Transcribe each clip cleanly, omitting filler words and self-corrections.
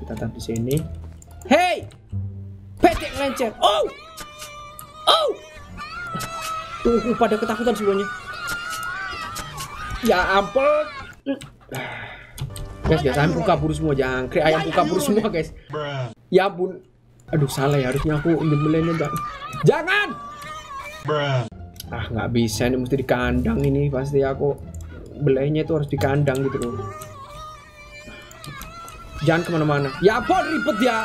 kita taruh di sini. Hey, petek lencer. Oh, tuh pada ketakutan semuanya. Ya ampun. Guys, ayamku kabur semua, jangkrik ayamku kabur semua guys. Ya ampun. Aduh salah ya, harusnya aku nyembelihnya jangan. Ah nggak bisa, ini mesti di kandang ini, pasti aku belainya itu harus di kandang gitu loh. Jangan kemana-mana. Ya ampun ribet ya.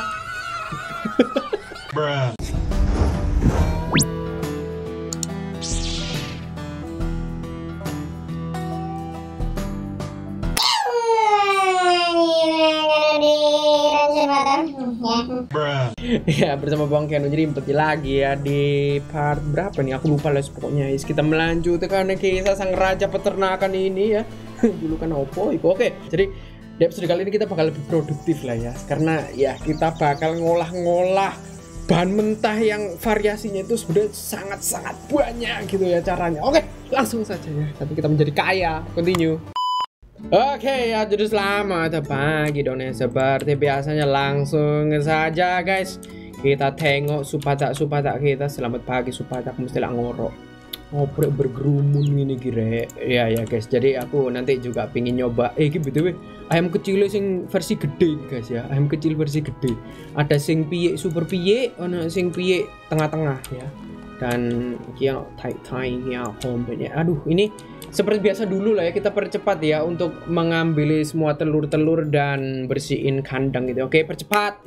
Ya bersama Bang Ken, jadi lagi ya di part berapa nih, aku lupa lah pokoknya. Kita melanjutkan kisah sang raja peternakan ini ya. Dulu kan opo itu. Oke, jadi di episode kali ini kita bakal lebih produktif lah ya, karena ya kita bakal ngolah-ngolah bahan mentah yang variasinya itu sebenarnya sangat-sangat banyak gitu ya caranya. Oke, langsung saja ya, tapi kita menjadi kaya. Continue. Oke ya, jadi selamat pagi dong ya. Seperti biasanya langsung saja guys, kita tengok supatak kita. Selamat pagi supatak, mesti lah ngorok ngoprek bergerumun gini kira ya guys. Jadi aku nanti juga pingin nyoba btw ayam kecil sing versi gede guys ya. Ayam kecil versi gede, ada sing piye super piye, ada sing piye tengah-tengah ya, dan kia tai ya homenya. Aduh, ini seperti biasa dulu lah ya, kita percepat ya untuk mengambil semua telur-telur dan bersihin kandang gitu. Oke, percepat.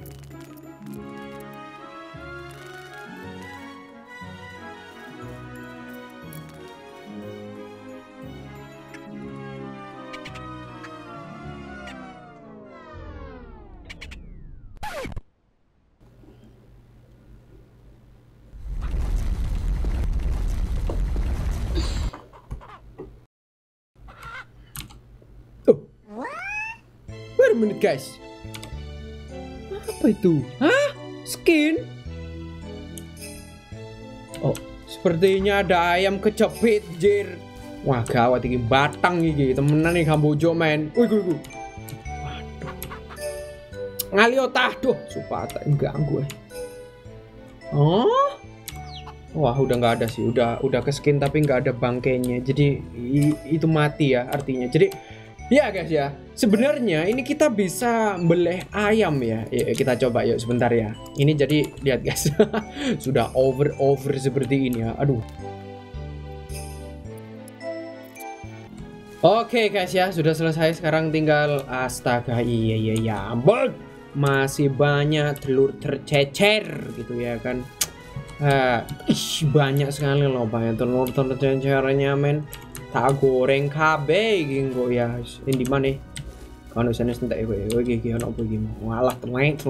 Wait a minute guys, apa itu? Hah? Skin? Oh, sepertinya ada ayam kejepit jir. Wah gawat ini, batang ini temenan nih Kamboja men. Waduh, ngalio tah tuh supaya ganggu. Oh, wah udah nggak ada sih, udah ke skin tapi nggak ada bangkainya, jadi itu mati ya artinya. Jadi ya guys ya, sebenarnya ini kita bisa beleh ayam ya. Kita coba yuk sebentar ya. Ini jadi lihat guys, sudah over seperti ini ya. Aduh. Oke guys ya, sudah selesai. Sekarang tinggal astaga, iya ampun, masih banyak telur tercecer gitu ya kan. Banyak sekali loh, banyak telur tercecernya men. Tak goreng KB gitu ya. Ini di mana? Kan usahane entek kowe iki ono apa iki? Walah telek.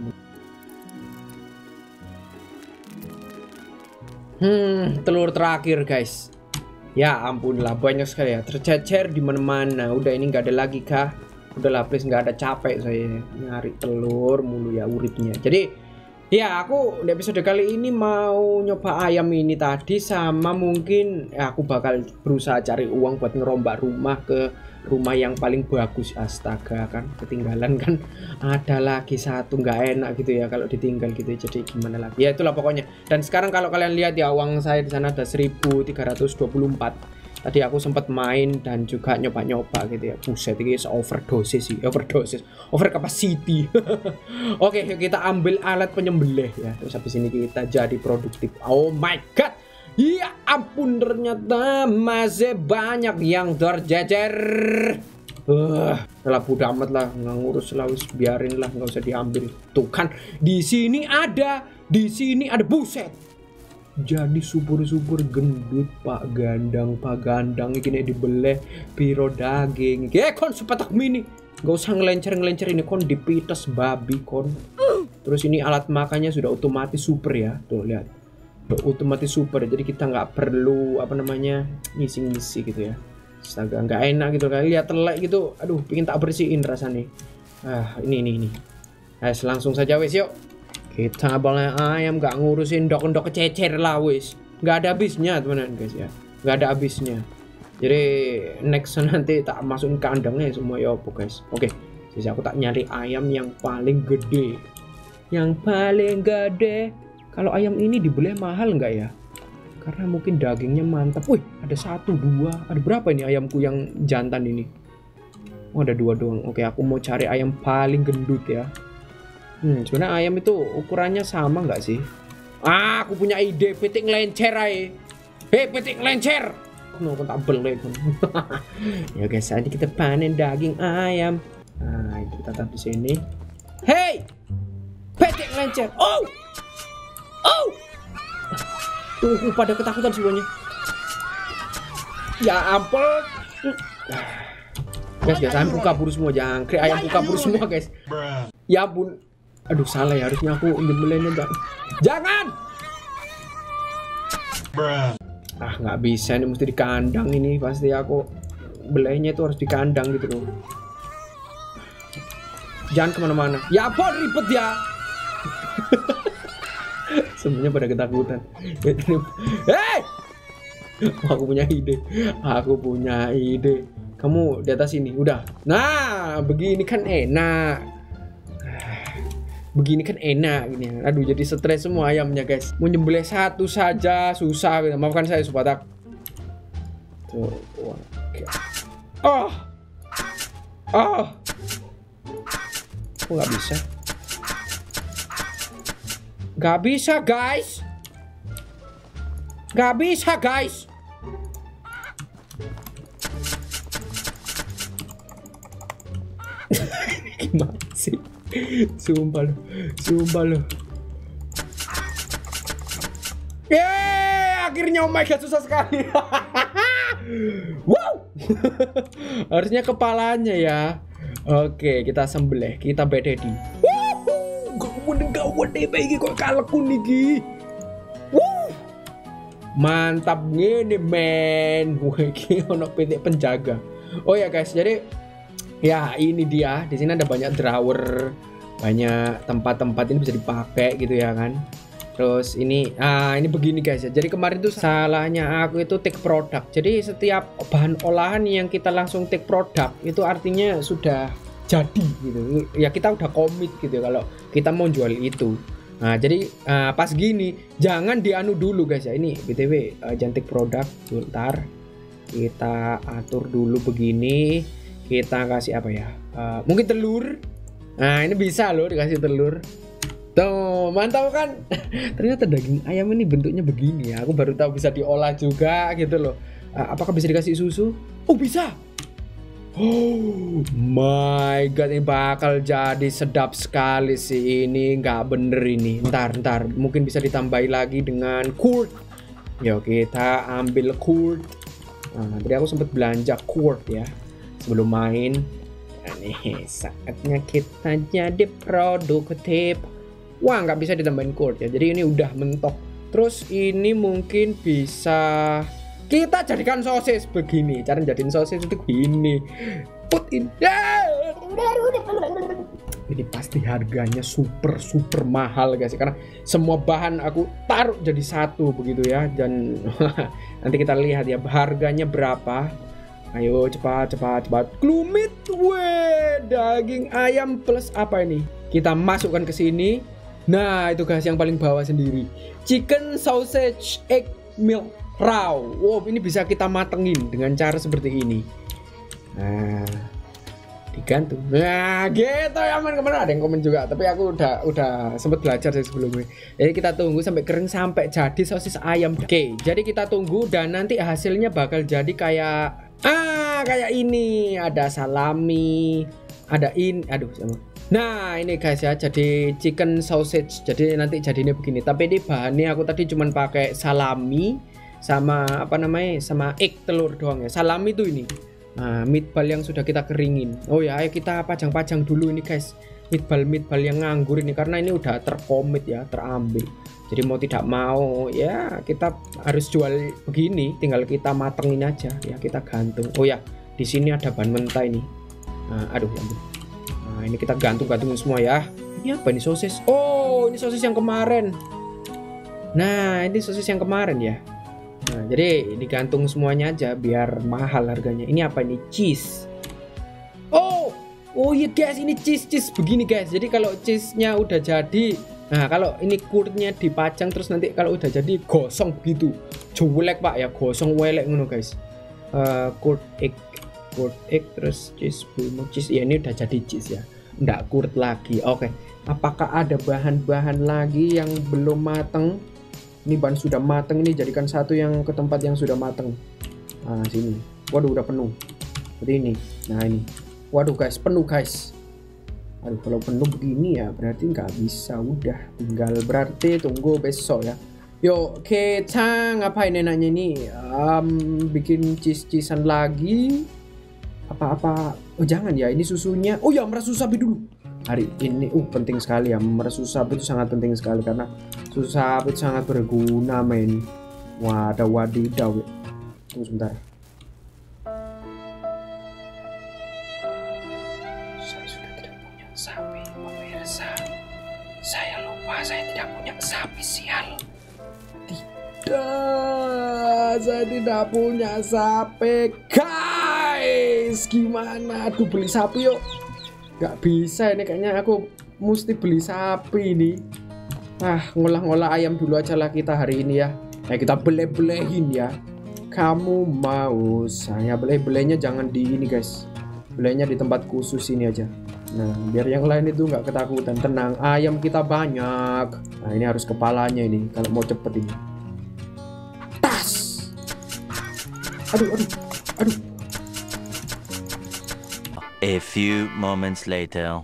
Telur terakhir guys. Ya ampun lah, banyak sekali ya, tercecer di mana-mana. Udah ini nggak ada lagi kah? Udahlah please, nggak ada, capek saya nyari telur mulu ya uripnya. Jadi ya aku di episode kali ini mau nyoba ayam ini tadi, sama mungkin ya aku bakal berusaha cari uang buat ngerombak rumah ke rumah yang paling bagus. Astaga kan ketinggalan kan, ada lagi satu nggak enak gitu ya kalau ditinggal gitu, jadi gimana lagi ya, itulah pokoknya. Dan sekarang kalau kalian lihat ya, uang saya di sana ada 1324. Tadi aku sempat main dan juga nyoba-nyoba gitu ya. Buset, ini overdosis over capacity. Oke, kita ambil alat penyembelih ya. Terus habis ini kita jadi produktif. Oh my god, ya ampun, ternyata masih banyak yang tercecer. Lah bodo amat lah, nggak ngurus lah, biarin lah, nggak usah diambil. Tuh kan, di sini ada buset. Jadi subur gendut pak gandang ini dibeleh piro daging. Kon sepetak mini, gak usah ngelencer ini, kon dipites babi kon. Terus ini alat makannya sudah otomatis super ya, tuh lihat, udah otomatis super, jadi kita nggak perlu apa namanya ngisi gitu ya. Astaga, nggak enak gitu kan, lihat telek gitu, aduh pingin tak bersihin rasanya. Ini langsung saja wes yuk. Kita boleh ayam, gak ngurusin ndok kececer lah wis. Gak ada habisnya teman-teman guys ya. Gak ada habisnya. Jadi next nanti tak masukin kandangnya semua ya opo guys. Oke, Jadi aku tak nyari ayam yang paling gede. Yang paling gede. Kalau ayam ini dibeli mahal nggak ya? Karena mungkin dagingnya mantap. Wih, ada 1, 2. Ada berapa ini ayamku yang jantan ini? Oh, ada 2 doang. Oke, aku mau cari ayam paling gendut ya. Sebenarnya ayam itu ukurannya sama nggak sih? Aku punya ide. Pitik ngelencer aja. Hei, pitik ngelencer. No, aku tak beli. Ya guys, saat ini kita panen daging ayam. Nah, itu kita taruh di sini. Hey, pitik ngelencer. Oh, tuh pada ketakutan semuanya. Ya ampun. Guys, ayam kabur semua, jangkrik ayam kabur semua guys. Ya ampun. Aduh, salah ya, harusnya aku nyembelihnya. Jangan. Nggak bisa, ini mesti di kandang ini. Pasti aku belainya itu harus di kandang gitu loh. Jangan kemana-mana. Ya ampun, ribet ya. Semuanya pada ketakutan. Hei, aku punya ide. Kamu di atas ini, udah. Nah, begini kan enak. Gini. Aduh, jadi stres semua ayamnya guys. Mau nyembelih 1 saja susah. Maafkan saya Subatak. Tuh, oke. Kok nggak bisa? Nggak bisa guys. Gimana sih? Sumpah lo. Akhirnya, oh my god, susah sekali. Wow. Harusnya kepalanya ya. Oke, kita sembelih, kita bededi. Gawat deh bayi kok kaleku niki. Mantap ngene men. Iki ono pitik penjaga. Oh ya guys, jadi ya ini dia. Di sini ada banyak drawer, banyak tempat-tempat ini bisa dipakai gitu ya kan. Terus ini begini guys ya. Jadi kemarin tuh salahnya aku itu take product. Jadi setiap bahan olahan yang kita langsung take product itu artinya sudah jadi gitu. Ya kita udah komit gitu ya, kalau kita mau jual itu. Nah, jadi pas gini jangan dianu dulu guys ya. Ini BTW jangan take product. Bentar. Kita atur dulu begini. Kita kasih apa ya? Mungkin telur. Nah, ini bisa loh dikasih telur. Tuh, mantap kan? Ternyata daging ayam ini bentuknya begini ya. Aku baru tahu bisa diolah juga gitu loh. Apakah bisa dikasih susu? Oh, bisa. Oh my god, ini bakal jadi sedap sekali sih. Ini nggak bener ini. Ntar mungkin bisa ditambahi lagi dengan curd. Yuk kita ambil curd. Nah, tadi aku sempat belanja curd ya sebelum main. Nah, nih saatnya kita jadi produktif. Wah, nggak bisa ditambahin curd ya. Jadi ini udah mentok. Terus ini mungkin bisa kita jadikan sosis begini. Cara jadiin sosis itu begini. Put in. Ini pasti harganya super mahal guys, karena semua bahan aku taruh jadi satu begitu ya. Dan nanti kita lihat ya harganya berapa. Ayo cepat. Glumit, daging ayam plus apa ini? Kita masukkan ke sini. Nah, itu guys yang paling bawah sendiri. Chicken sausage egg milk raw. Wow, ini bisa kita matengin dengan cara seperti ini. Nah, digantung. Nah, gitu ya man. Kemana ada yang komen juga, tapi aku udah sempat belajar dari sebelumnya. Jadi kita tunggu sampai kering sampai jadi sosis ayam. Oke, jadi kita tunggu dan nanti hasilnya bakal jadi kayak ini. Ada salami, ada sama. Nah, ini guys ya, jadi chicken sausage. Jadi nanti jadinya begini. Tapi ini bahannya aku tadi cuman pakai salami sama sama egg telur doang ya. Salami itu ini. Nah, meatball yang sudah kita keringin. Oh ya, ayo kita pajang dulu ini guys. Meatball yang nganggur ini karena ini udah terkomit ya, terambil. Jadi mau tidak mau ya kita harus jual begini. Tinggal kita matengin aja ya, kita gantung. Oh ya, di sini ada bahan mentah ini. Nah, aduh ya ampun. Nah, ini kita gantungin semua ya. Ini apa ini sosis? Oh, ini sosis yang kemarin. Nah, ini sosis yang kemarin ya. Nah, jadi digantung semuanya aja biar mahal harganya. Ini apa ini? Cheese. Oh, Oh iya guys, ini cheese begini guys. Jadi kalau cheese-nya udah jadi, nah kalau ini kurnya dipajang terus nanti kalau udah jadi gosong begitu. Jelek pak ya, gosong welek ngono guys. Kurd egg terus cheese ya, ini udah jadi cheese ya, nggak kurd lagi. Oke, apakah ada bahan-bahan lagi yang belum mateng? Ini bahan sudah mateng, ini jadikan satu yang ke tempat yang sudah mateng. Nah sini, waduh udah penuh seperti ini. Nah ini, waduh guys, penuh guys. Aduh, kalau penuh begini ya berarti nggak bisa. Udah tinggal berarti tunggu besok ya. Yuk kita ngapain enaknya ini, bikin cheese-cheesean lagi apa-apa. Oh jangan ya, ini susunya. Oh ya, meres susu sapi dulu hari ini. Penting sekali ya, meres susu sapi itu sangat penting sekali karena susu sapi itu sangat berguna men. Wadidaw. Tunggu sebentar. Sapi pemirsa, saya lupa saya tidak punya sapi, sial. Tidak, saya tidak punya sapi guys. Gimana? Aduh, beli sapi yuk. Gak bisa ini, kayaknya aku mesti beli sapi ini. Ngolah-ngolah ayam dulu aja lah kita hari ini ya. Kita bele-belehin ya. Kamu mau saya bele-belenya jangan di ini guys, belenya di tempat khusus ini aja. Nah biar yang lain itu nggak ketakutan. Tenang, ayam kita banyak. Nah ini harus kepalanya ini kalau mau cepet ini. Tas. Aduh. A few moments later.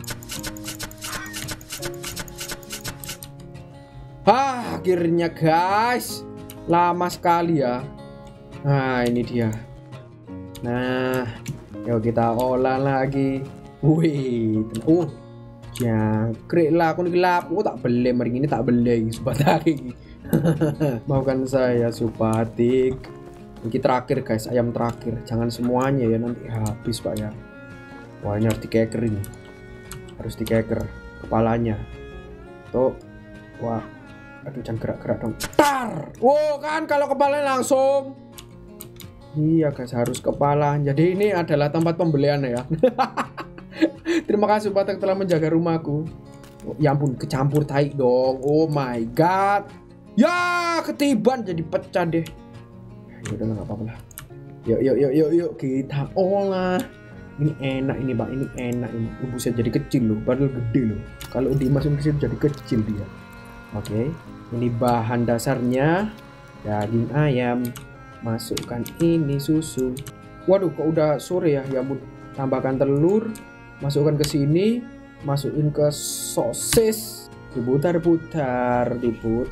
Akhirnya guys, lama sekali ya. Nah ini dia. Nah yuk kita olah lagi. Wih, jangkrik lah aku nih gelap. Tak beli mering ini, tak beli supatik. Maafkan saya supatik. Ini terakhir guys, ayam terakhir. Jangan semuanya ya, nanti habis pak ya. Wah ini harus dikeker ini. Harus dikeker kepalanya. Tuh. Wah. Aduh jangan gerak-gerak dong. Tar. Wow kan kalau kepalanya langsung. Iya guys, harus kepala. Jadi ini adalah tempat pembelian ya. Terima kasih Patek telah menjaga rumahku. Ya ampun, kecampur tai dong. Oh my god. Ya ketiban jadi pecah deh. Ya udah nggak apa-apa lah. Yuk kita olah. Ini enak ini pak, ini enak ini. Bisa jadi kecil loh, padahal gede loh. Kalau dimasukin ke situ jadi kecil dia. Oke, ini bahan dasarnya daging ayam. Masukkan ini susu. Waduh kok udah sore ya, ya ampun. Tambahkan telur, masukkan ke sini, masukin ke sosis, diputar-putar.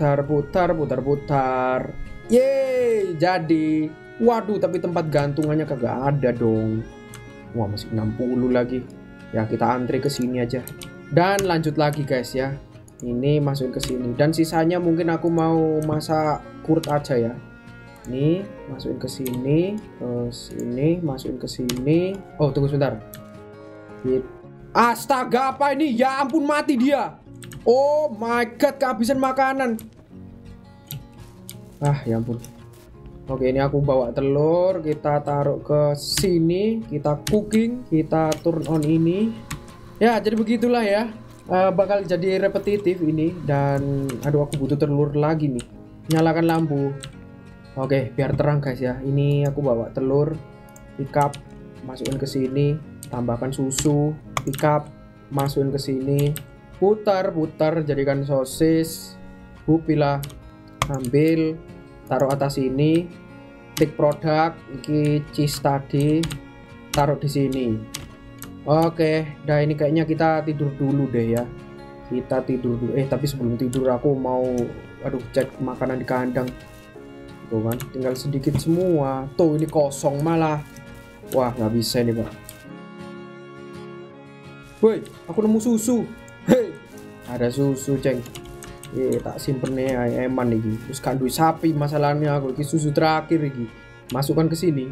Yeay, jadi. Waduh, tapi tempat gantungannya kagak ada dong. Wah, masih 60 lagi. Ya, kita antri ke sini aja. Dan lanjut lagi guys ya. Ini masukin ke sini. Dan sisanya mungkin aku mau masak kurd aja ya. Ini masukin ke sini, masukin ke sini. Oh, tunggu sebentar. Astaga, apa ini? Ya ampun, mati dia. Oh my god, kehabisan makanan. Ya ampun. Oke, ini aku bawa telur, kita taruh ke sini, kita cooking, kita turn on ini. Ya, jadi begitulah ya. Bakal jadi repetitif ini. Dan aduh, aku butuh telur lagi nih. Nyalakan lampu. Oke, biar terang guys ya. Ini aku bawa telur, pick up, masukin ke sini, tambahkan susu, pick up, masukin ke sini, putar, jadikan sosis. Pilah, ambil, taruh atas ini, klik produk, ini cheese tadi, taruh di sini. Oke, nah ini kayaknya kita tidur dulu deh ya. Kita tidur dulu. Tapi sebelum tidur aku mau, cek makanan di kandang. Tuh kan, tinggal sedikit semua. Tuh ini kosong malah. Wah nggak bisa ini pak. Woi, aku nemu susu. Hei, ada susu ceng. Tak simpen nih eman nih. Terus kan duit sapi masalahnya aku. Ini susu terakhir nih. Masukkan ke sini.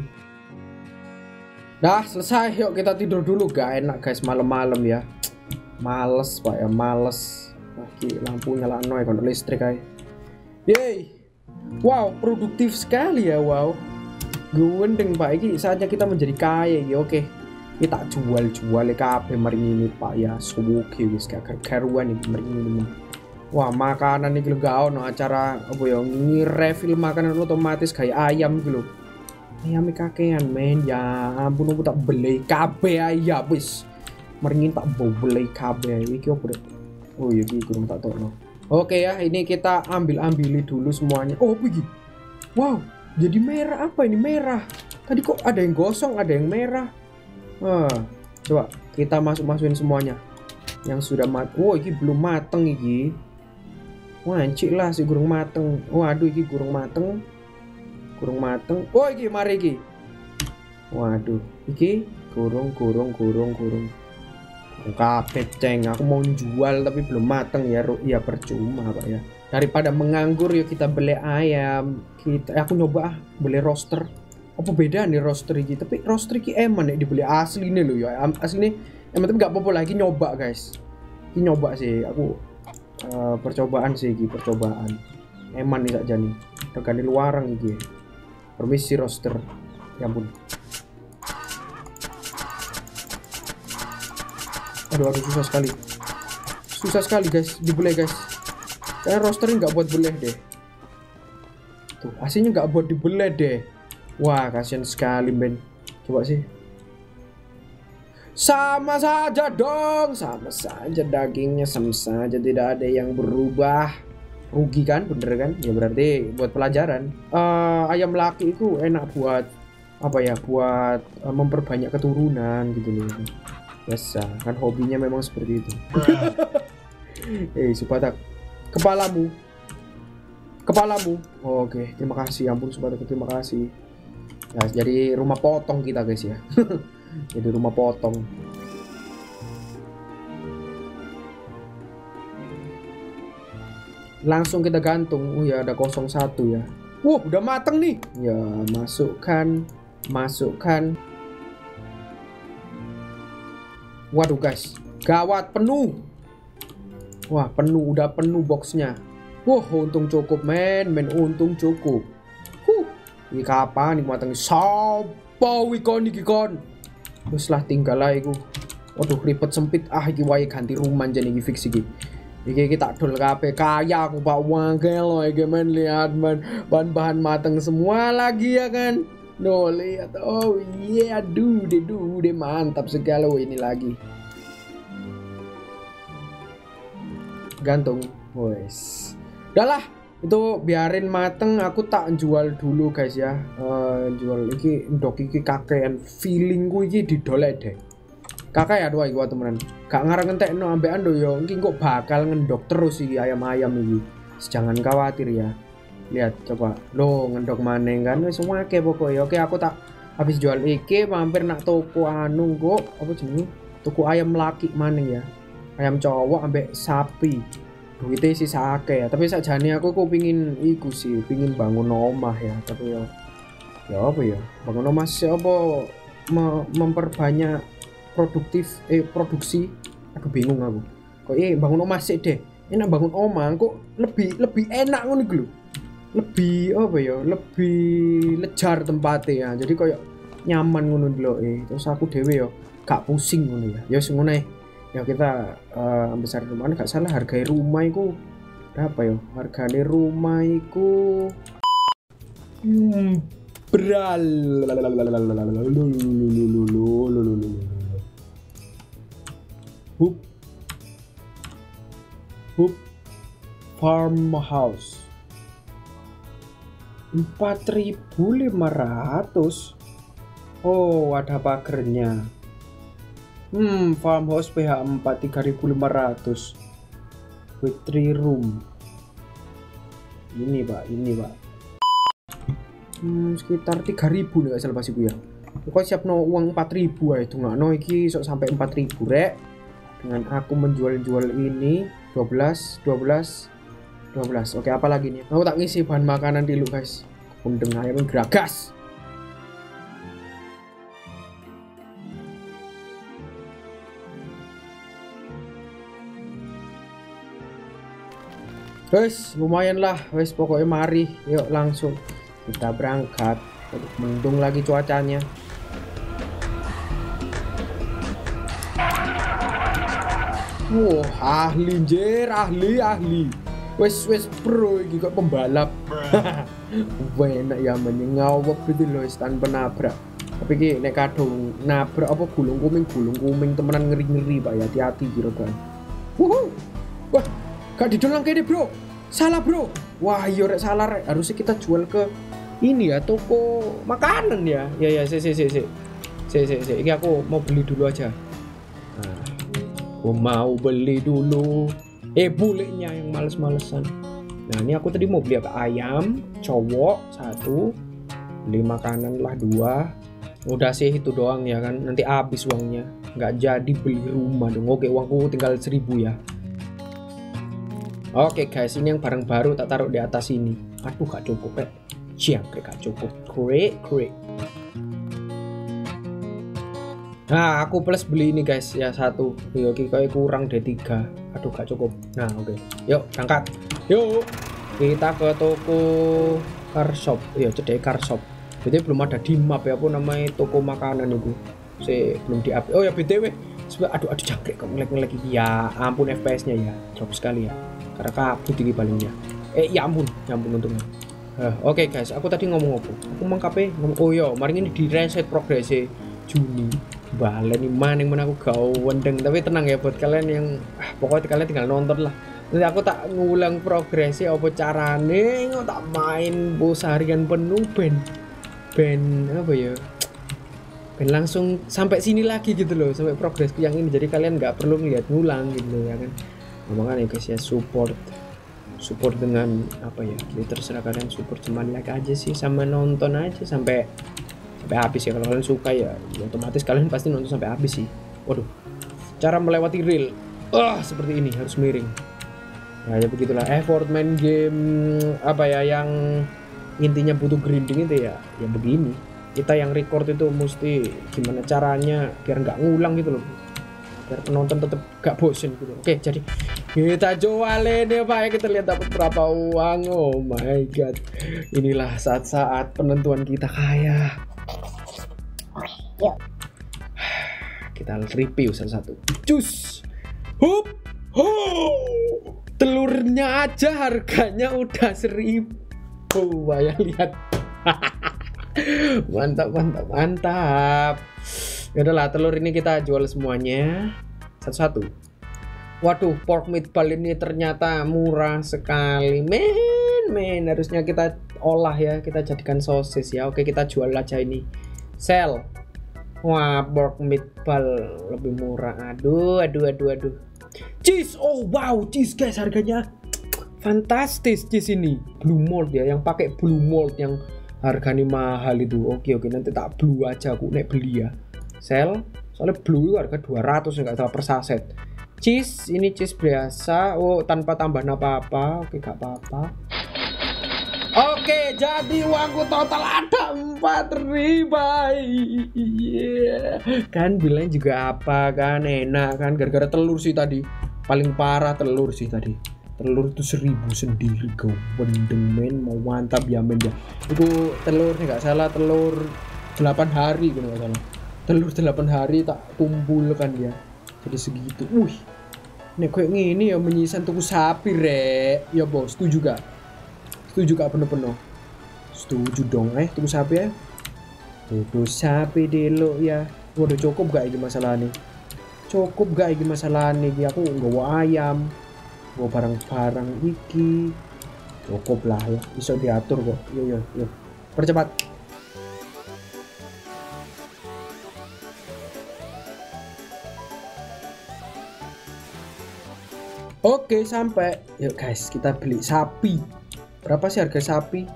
Dah selesai. Yuk kita tidur dulu. Gak enak guys malam-malam ya. Males pak ya, males. Lampu nyala noy kalau listrik aja. Yeay. Wow, produktif sekali ya, wow. Gendeng pak, ini saatnya kita menjadi kaya ya. Oke, Ini tak jual kabeh mari ini Pak ya. Suwuge wis gak karuan iki mari ini. Wah, makanan iki lho gak ono acara apa ya nge-refill makanan otomatis kayak ayam gitu lho. Ayam kakean men, ya ampun aku tak beli kabeh ayam wis. Mari tak beli kabeh iki opo. Oh iya iki kurang tak tokno. Oke ya, ini kita ambil-ambili dulu semuanya. Oh, apa iki? Wow, jadi merah apa ini merah? Tadi kok ada yang gosong, ada yang merah. Coba kita masukin semuanya yang sudah oh ini belum mateng iki. Wancik lah si gurung mateng. Waduh iki gurung mateng. Oh iki mari iki. Waduh iki gurung kabeh ceng. Aku mau jual tapi belum mateng ya. Ya percuma Pak ya. Daripada menganggur yuk kita beli ayam. Aku nyoba beli roaster. Apa beda nih roaster iki? Tapi roaster iki eman nek dibeli asli nih lho ya. Asli emang tapi gak apa-apa lagi nyoba guys. Ini nyoba sih aku percobaan sih iki, percobaan. Eman nih sakjane nih. Regane luarang iki. Permisi roaster. Ya ampun. Aduh susah sekali. Susah sekali guys dibeli guys. Kayak roaster nggak buat beleh deh. Tuh, aslinya nggak buat dibeleh deh. Wah, kasihan sekali, men. Coba sih. Sama saja dong. Sama saja dagingnya, sama saja tidak ada yang berubah. Rugi kan, bener kan? Ya berarti buat pelajaran. Ayam laki itu enak buat apa ya? Buat memperbanyak keturunan gitu loh. Biasa, kan hobinya memang seperti itu. Supatak. Kepalamu. Oke, terima kasih. Ampun, Supatak, terima kasih. Ya, jadi rumah potong kita guys ya. Jadi rumah potong. Langsung kita gantung. Oh ya ada 01 ya. Wah udah mateng nih. Ya masukkan. Waduh guys, gawat penuh. Wah penuh, udah penuh boxnya. Wah untung cukup men untung cukup. Ini kapan iki mateng sapa ikon iki kon. Wis lah tinggal lah iku. Waduh ribet sempit iki wae ganti rumah jane iki fix iki. Iki tak dol kabeh kaya aku Pak Wangkel loh iki men lihat men bahan-bahan mateng semua lagi ya kan. No lihat oh iya aduh deh mantap sekali ini lagi. Gantung. Wes. Udahlah itu biarin mateng aku tak jual dulu guys ya. Jual iki ndok iki kakean feelingku iki didolek deh. Kakak ya doa iki temenan. Gak ngarang ngentekno ambekan do yo iki kok bakal ngendok terus iki ayam-ayam iki. Jangan khawatir ya. Lihat coba. Loh ngendok maneng kan wis akeh pokoknya. Oke aku tak habis jual iki mampir nak toko anu kok apa jenenge? Toko ayam laki maneng ya. Ayam cowok ambek sapi. Duitnya sisa akeh ya, tapi sakjane aku pingin iku sih, pingin bangun omah ya, tapi ya apa ya, bangun omah sih apa memperbanyak produksi, aku bingung aku. Kok bangun omah sih deh, enak bangun omah, kok lebih enak ngono iku lho. Lebih apa ya, lebih lejar tempatnya ya, jadi kayak nyaman ngono lho terus aku dhewe ya gak pusing ngono ya. Ya ngono ya kita besar rumah gak salah harga rumah itu berapa ya harganya rumah itu beral farmhouse 4.500. Oh ada pagernya. Farmhouse PH 4 3.500 with 3 room. Ini pak sekitar 3.000 nih gak salah pasiku ya. Pokoknya siap no uang 4.000 ya itu nggak no iki sok sampai 4.000 rek. Dengan aku menjual ini 12. Oke apa lagi nih? Aku tak ngisi bahan makanan dulu guys. Kundeng ayam geragas. Wes lumayan lah, wes pokoknya mari, yuk langsung kita berangkat. Mendung lagi cuacanya. Wah, ahli jer, ahli. Wes pro iki kok pembalap. Wah, enak ya menyengawep gitu loh tanpa nabrak. Tapi ki nek kadung nabrak apa gulung kuming temenan ngeri-ngeri Pak ya, hati-hati kira kan. Wah, gak didol nang kene, Bro. Salah, Bro. Wah, iya rek salah rek. Harusnya kita jual ke ini ya, toko makanan ya. Ya, si. Ini aku mau beli dulu aja. Nah, aku mau beli dulu. Bulenya yang males-malesan. Nah, ini aku tadi mau beli apa? Ayam, cowok 1. Beli makanan lah 2. Udah sih itu doang ya kan. Nanti habis uangnya. Nggak jadi beli rumah dong. Oke, uangku tinggal 1000 ya. Oke guys, ini yang barang baru tak taruh di atas ini. Aduh, gak cukup gak cukup. Krik. Nah, aku plus beli ini guys ya 1. Oke, kayak kurang deh 3. Aduh, gak cukup. Nah, oke. Yuk, berangkat. Yuk. Kita ke toko car shop. Iya, cedek car shop. Jadi belum ada di map ya, apa namanya toko makanan itu. Belum di-up. Oh ya BTW. Aduh jangkrik kok ngelek ya. Ampun FPS-nya ya. Drop sekali ya. Karena kabut tinggi palingnya. Ya ampun untungnya. Oke guys, aku tadi ngomong apa? Aku ngomong oh yo, mari ini di reset progresnya Juni. Balen nih mana aku gak wendeng. Tapi tenang ya buat kalian yang pokoknya kalian tinggal nonton lah. Nanti aku tak ngulang progresnya apa carane nggak tak main bos harian penuh ben apa ya? Ben langsung sampai sini lagi gitu loh, sampai progresku yang ini. Jadi kalian nggak perlu ngeliat ngulang gitu ya kan. Makanya guys ya, support dengan apa ya, jadi terserah kalian support, cuman like aja sih sama nonton aja sampai habis ya. Kalau kalian suka ya otomatis kalian pasti nonton sampai habis sih. Waduh, cara melewati reel seperti ini, harus miring ya begitulah effort main game apa ya yang intinya butuh grinding itu ya begini. Kita yang record itu mesti gimana caranya biar nggak ngulang gitu loh, biar penonton tetap gak bosen gitu. Oke, jadi kita jualin ya Pak ya, kita lihat dapat berapa uang. Oh my god, inilah saat-saat penentuan kita kaya. Yuk, kita review salah satu. Cus, telurnya aja harganya udah 1000. Wah ya, lihat. mantap. Yaudahlah, telur ini kita jual semuanya satu-satu. Waduh, pork meatball ini ternyata murah sekali, men. Harusnya kita olah ya, kita jadikan sosis ya. Oke, kita jual aja ini. Sell. Wah, pork meatball lebih murah. Aduh. Cheese, oh wow, cheese guys, harganya fantastis cheese ini. Blue mold ya, yang pakai blue mold yang harganya mahal itu. Oke, nanti tak blue aja aku nek beli ya. Sell, soalnya blue itu harga 200 nggak salah per saset. Cheese, ini cheese biasa. Oh, tanpa tambahan apa-apa. Oke, gak apa-apa. Oke, jadi uangku total ada 4.000. Yeah. Kan bilang juga apa kan, enak kan, gara-gara telur sih tadi. Paling parah telur sih tadi. Telur itu 1000 sendiri, gue bendeng men, mau mantap ya men ya. Itu telurnya nggak salah, telur 8 hari gitu nggak salah. Telur 8 hari tak kumpulkan ya, jadi segitu. Nek kayak gini ya menyisan tuku sapi rek. Ya bos, setuju gak penuh-penuh? Setuju dong, tuku sapi ya. Tuku sapi dulu ya. Waduh, cukup gak ini masalah nih? Aku nggawa ayam, nggawa barang-barang iki. Cukup lah ya, bisa diatur kok. Yuk, percepat. Oke, sampai. Yuk guys, kita beli sapi. Berapa sih harga sapi?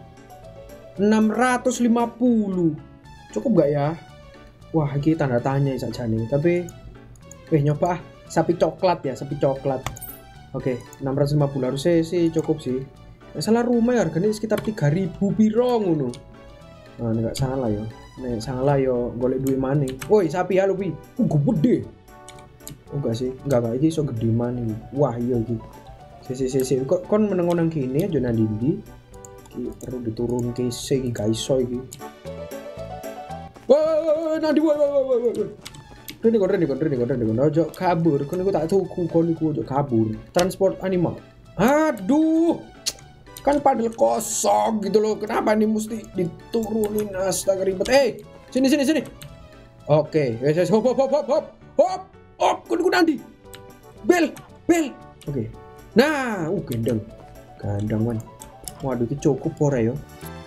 650. Cukup gak ya? Wah, ini tanda tanya saja nih. Tapi nyoba sapi coklat ya, sapi coklat. Oke, 650 harusnya sih cukup sih. Nggak salah rumah ya, harganya sekitar 3.000 piro ngono. Nah, nggak salah ya. Nek salah yo golek duit maning. Woi, sapi halo pi. Gede. Oh enggak sih, enggak iki iso gede maning. Wah, iya iki. Si. Kok kon meneng nang kene aja nang ndi? Iki perlu diturunke sik iki gak iso iki. Wah, nanti wah. Rene, ojo kabur, kon iku tak tuku, kon iku ojo kabur. Transport animal. Aduh, kan padahal kosong gitu loh. Kenapa nih mesti diturunin? Astaga ribet. Sini. Oke, wes hop. Kon nanti. Bel. Oke. Nah, gandang man. Waduh, itu cukup ora yo.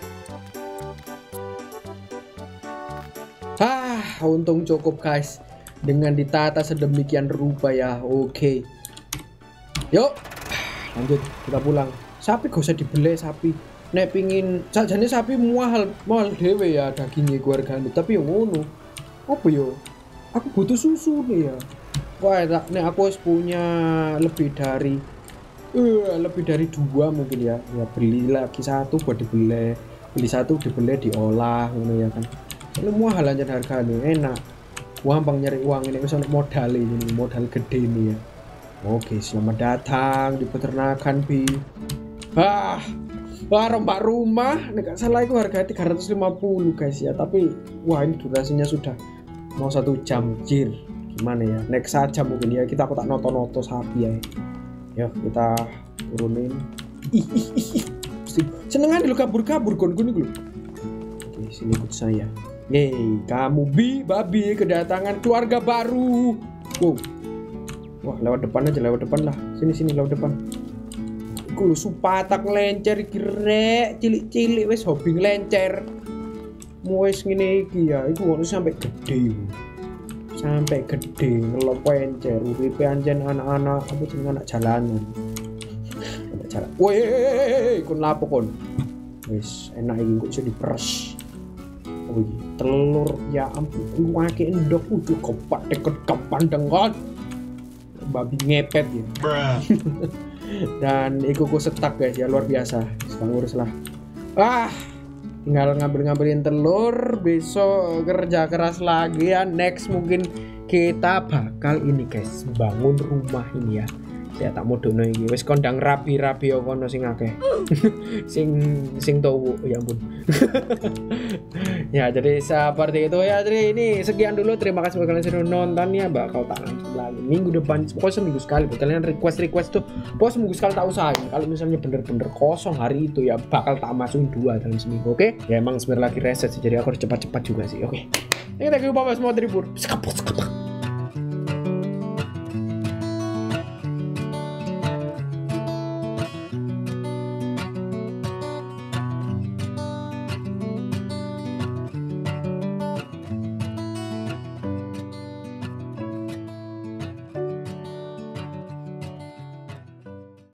Untung cukup guys. Dengan ditata sedemikian rupa ya. Oke. Yuk. Lanjut, kita pulang. Sapi gak usah dibeli sapi. Nek pingin sajane sapi mahal dhewe ya dagingnya keluargane. Tapi yang ngono. Apa yo? Aku butuh susu nih ya. Wah, nek aku harus punya lebih dari 2 mungkin ya. Ya beli lagi satu buat dibeli. Beli satu dibeli diolah ngono ya kan. Ini mahal aja harganya, enak. Gampang nyari uang ini misalnya modal gede ini ya. Oke, selamat datang di peternakan Bi. Rombak rumah, nek salah itu harga 350 guys ya. Tapi wah ini durasinya sudah mau 1 jam jir. Gimana ya? Next saja mungkin ya aku tak noto sapi ya. Yuk kita turunin. Senengan dulu kabur kon gue. Oke, sini ikut saya. Kamu babi kedatangan keluarga baru. Wah, lewat depan lah. Sini lewat depan. Iku lho supatak ngelencer iki rek, cilik-cilik wis hobi ngelencer. Wis ngene iki ya, iku ngono sampai gede. Sampai gede ngelencer uripe anjen anak-anak apa jeneng anak jalanan. Anak jalan. Woi, kon lapo kon? Wis enak iki kok iso diperes. Telur ya ampun wake endok udah kopat deket kepandang kan babi ngepet ya. Dan iku setak guys ya, luar biasa. Sekarang urus lah. Tinggal ngambilin telur, besok kerja keras lagi ya. Next mungkin kita bakal ini guys, bangun rumah ini ya. Saya tak mau dono iki wis kondang rapi-rapi yo kono sing akeh. sing towo ya ampun. Ya jadi seperti itu ya. Jadi ini sekian dulu, terima kasih buat kalian sudah nonton ya. Bakal tak lanjut lagi minggu depan, pokoknya seminggu sekali. Buat kalian request tuh pokoknya seminggu sekali tak usahain. Kalau misalnya bener-bener kosong hari itu ya bakal tak masukin 2 dalam seminggu. Oke ya emang sebenarnya lagi reset sih, jadi aku harus cepat-cepat juga sih. Oke, thank you bye-bye semua, tribur.